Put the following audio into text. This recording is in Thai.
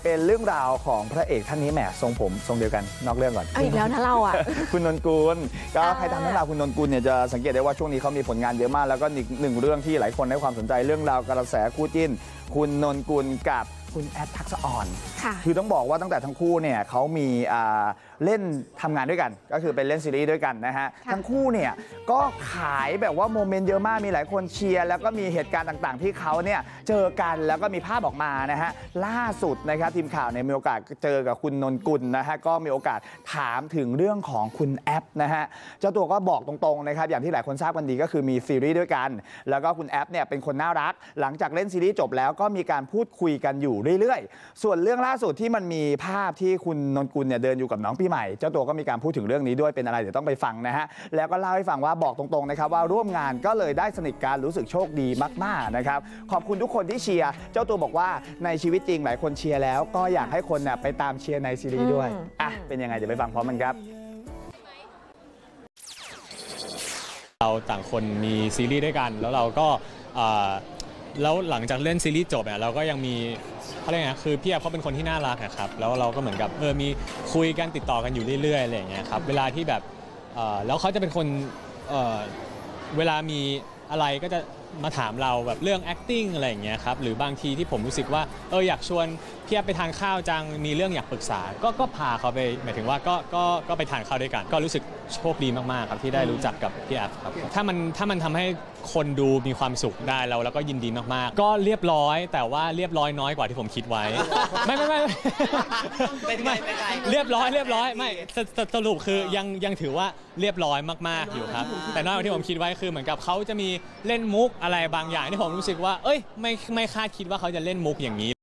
เป็นเรื่องราวของพระเอกท่านนี้แหมทรงผมทรงเดียวกันนอกเรื่องก่อนอีกแล้วนะเราอ่ะคุณนนกุลก็ใครตามเรื่องราวคุณนนกุลเนี่ยจะสังเกตได้ว่าช่วงนี้เขามีผลงานเยอะมากแล้วก็อีกหนึ่งเรื่องที่หลายคนให้ความสนใจเรื่องราวกระแสคู่จิ้นคุณนนกุลกับคุณแอฟทักษะอ่อนคือต้องบอกว่าตั้งแต่ทั้งคู่เนี่ยเขามีเล่นทำงานด้วยกันก็คือเป็นเล่นซีรีส์ด้วยกันนะฮะทั้งคู่เนี่ยก็ขายแบบว่าโมเมนต์เยอะมากมีหลายคนเชียร์แล้วก็มีเหตุการณ์ต่างๆที่เขาเนี่ยเจอกันแล้วก็มีภาพออกมานะฮะล่าสุดนะครับทีมข่าวเนี่ยมีโอกาสเจอกับคุณนนกุลนะฮะก็มีโอกาสถามถึงเรื่องของคุณแอฟนะฮะเจ้าตัวก็บอกตรงๆนะครับอย่างที่หลายคนทราบกันดีก็คือมีซีรีส์ด้วยกันแล้วก็คุณแอฟเนี่ยเป็นคนน่ารักหลังจากเล่นซีรีส์จบแล้วก็มีการพูดคุยกันอยู่เรื่อยๆส่วนเรื่องล่าสุดที่มันมีภาพที่คุณนนกุลเนี่ยเดินอยู่กับน้องปีใหม่เจ้าตัวก็มีการพูดถึงเรื่องนี้ด้วยเป็นอะไรเดี๋ยวต้องไปฟังนะฮะแล้วก็เล่าให้ฟังว่าบอกตรงๆนะครับว่าร่วมงานก็เลยได้สนิทกันรู้สึกโชคดีมากๆนะครับขอบคุณทุกคนที่เชียร์เจ้าตัวบอกว่าในชีวิตจริงหลายคนเชียร์แล้วก็อยากให้คนเนี่ยไปตามเชียร์ในซีรีส์ด้วยเป็นยังไงเดี๋ยวไปฟังพร้อมกันครับเราต่างคนมีซีรีส์ด้วยกันแล้วเราก็แล้วหลังจากเล่นซีรีส์จบเนี่ยเราก็ยังมีเขาเรียกไงคือพี่แอฟเขาเป็นคนที่น่ารักครับแล้วเราก็เหมือนกับมีคุยกันติดต่อกันอยู่เรื่อยๆอะไรอย่างเงี้ยครับเวลาที่แบบแล้วเขาจะเป็นคนเวลามีอะไรก็จะมาถามเราแบบเรื่อง acting อะไรอย่างเงี้ยครับหรือบางทีที่ผมรู้สึกว่าอยากชวนพี่แอฟไปทานข้าวจังมีเรื่องอยากปรึกษาก็พาเขาไปหมายถึงว่าก็ไปทานข้าวด้วยกันก็รู้สึกโชคดีมากๆครับที่ได้รู้จักกับพี่แอฟครับถ้ามันทำให้คนดูมีความสุขได้แล้วก็ยินดีมากๆก็เรียบร้อยแต่ว่าเรียบร้อยน้อยกว่าที่ผมคิดไว้ไม่เรียบร้อยไม่สรุปคือยังถือว่าเรียบร้อยมากๆอยู่ครับแต่น้อยกว่าที่ผมคิดไว้คือเหมือนกับเขาจะมีเล่นมุกอะไรบางอย่างที่ผมรู้สึกว่าไม่คาดคิดว่าเขาจะเล่นมุกอย่างนี้